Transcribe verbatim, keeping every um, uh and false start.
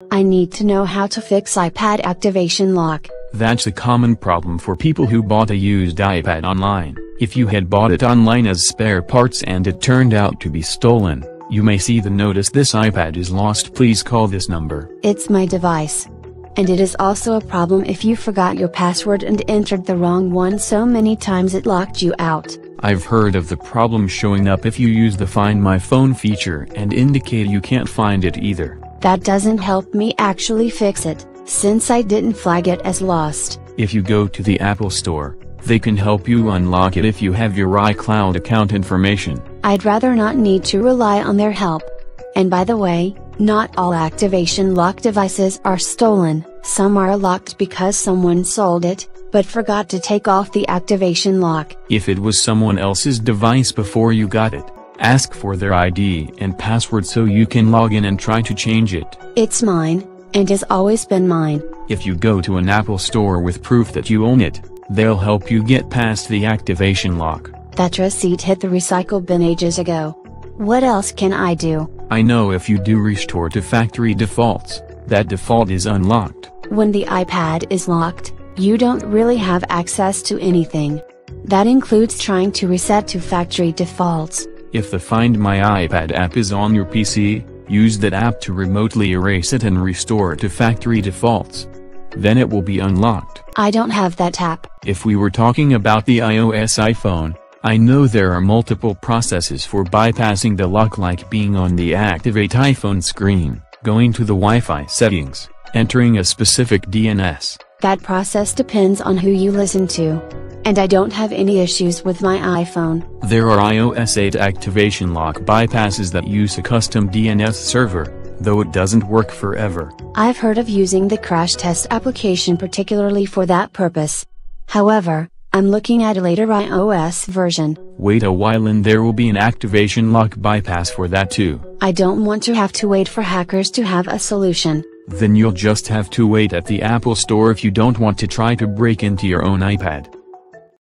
I need to know how to fix iPad activation lock. That's a common problem for people who bought a used iPad online. If you had bought it online as spare parts and it turned out to be stolen, you may see the notice "This iPad is lost, please call this number." It's my device. And it is also a problem if you forgot your password and entered the wrong one so many times it locked you out. I've heard of the problem showing up if you use the Find My Phone feature and indicate you can't find it either. That doesn't help me actually fix it, since I didn't flag it as lost. If you go to the Apple Store, they can help you unlock it if you have your iCloud account information. I'd rather not need to rely on their help. And by the way, not all activation lock devices are stolen. Some are locked because someone sold it, but forgot to take off the activation lock. If it was someone else's device before you got it, ask for their I D and password so you can log in and try to change it. It's mine, and has always been mine. If you go to an Apple Store with proof that you own it, they'll help you get past the activation lock. That receipt hit the recycle bin ages ago. What else can I do? I know if you do restore to factory defaults, that default is unlocked. When the iPad is locked, you don't really have access to anything. That includes trying to reset to factory defaults. If the Find My iPad app is on your P C, use that app to remotely erase it and restore to factory defaults. Then it will be unlocked. I don't have that app. If we were talking about the iOS iPhone, I know there are multiple processes for bypassing the lock, like being on the Activate iPhone screen, going to the Wi-Fi settings, entering a specific D N S. That process depends on who you listen to. And I don't have any issues with my iPhone. There are i O S eight activation lock bypasses that use a custom D N S server, though it doesn't work forever. I've heard of using the crash test application particularly for that purpose. However, I'm looking at a later iOS version. Wait a while and there will be an activation lock bypass for that too. I don't want to have to wait for hackers to have a solution. Then you'll just have to wait at the Apple Store if you don't want to try to break into your own iPad.